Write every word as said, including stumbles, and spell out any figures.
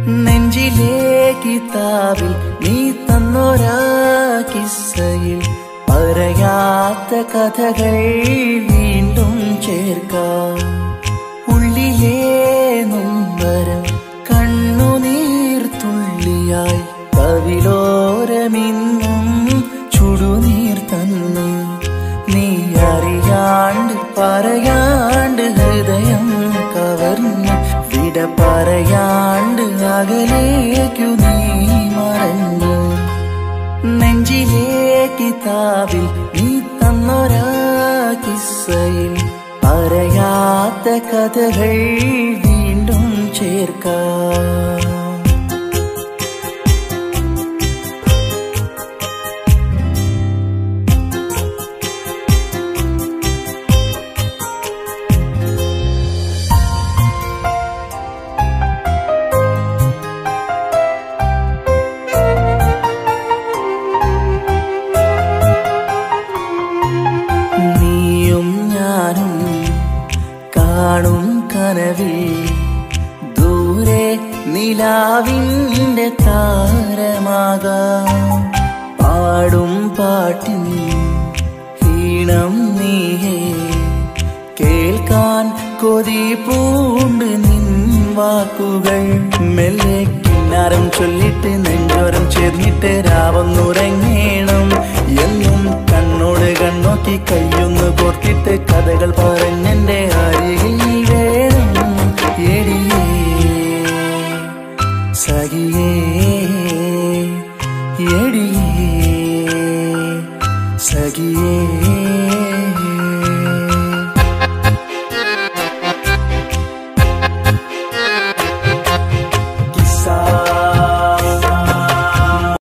നെഞ്ചിലെ കിതാബിൽ നീ തന്നൊരാ കിസ്സയിൽ പറയാത്ത കഥകൾ വീണ്ടും ചേർക്കാം. ഉള്ളിലെ നൊമ്പരം കണ്ണുനീർത്തുള്ളിയായി കവിലോരമിന്നും ചുടുനീർ തന്നു. നീ അറിയാണ്ട് പറയാണ്ട് ഹൃദയം കവർന്നു. വിട പറയാണ്ട് അകലേക്കു നീ മറഞ്ഞു. നെഞ്ചിലെ കിതാബിൽ നീ തന്നൊരാ കിസ്സയിൽ പറയാത്ത കഥകൾ വീണ്ടും ചേർക്കാം. കാണും കനവിൽ ദൂരെ നിലാവിൻ്റെ താരമാകാം. പാടും പാട്ടിൻ ഈണം നീയേ കേൾക്കാൻ കൊതി പൂണ്ട് നിൻ വാക്കുകൾ. മെല്ലെ കിന്നാരം ചൊല്ലിട്ട് നെഞ്ചോരം ചേർന്നിട്ട് രാവൊന്നുറങ്ങേണം. എന്നും കണ്ണോട് കണ്ണോക്കി കയ്യൊന്ന് കോർത്തിട്ട് കഥകൾ പറഞ്ഞെന്റെ അരികിൽ വേണം എടിയേ.